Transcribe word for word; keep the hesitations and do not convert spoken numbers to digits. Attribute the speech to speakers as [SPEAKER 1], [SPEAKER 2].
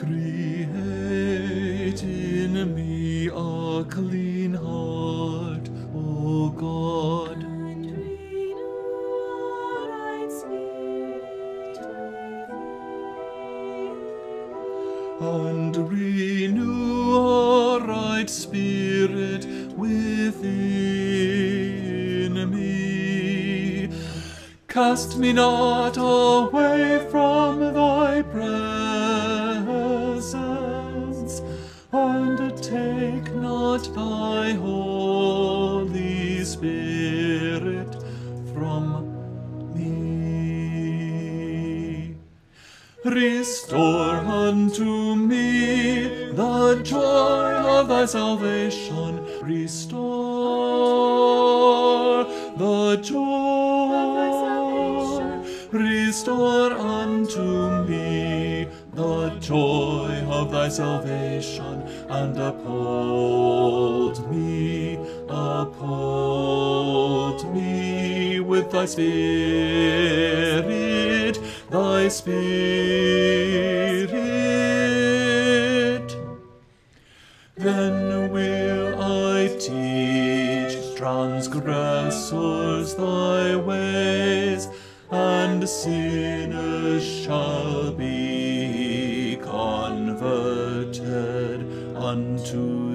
[SPEAKER 1] Create in me a clean heart, O God,
[SPEAKER 2] and renew a right spirit
[SPEAKER 1] and renew a right spirit within me. Cast me not away from thy presence, and take not thy Holy Spirit from me. Restore unto me the joy of thy salvation. Restore the joy. Restore unto me the joy of thy salvation, and uphold me, uphold me with thy spirit, thy spirit. Then will I teach transgressors thy ways, and sinners shall be converted unto